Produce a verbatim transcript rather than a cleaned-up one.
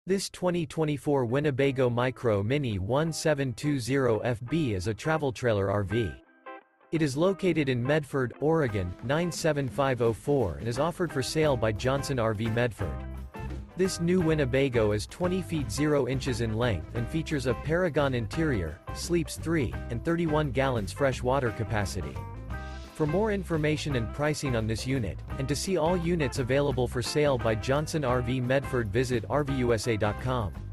This twenty twenty-four Winnebago Micro Minnie seventeen twenty F B is a travel trailer R V. It is located in Medford, Oregon, nine seven five oh four and is offered for sale by Johnson R V Medford. This new Winnebago is twenty feet zero inches in length and features a PARAGON interior, sleeps three, and thirty-one gallons fresh water capacity. For more information and pricing on this unit, and to see all units available for sale by Johnson R V Medford, visit R V U S A dot com.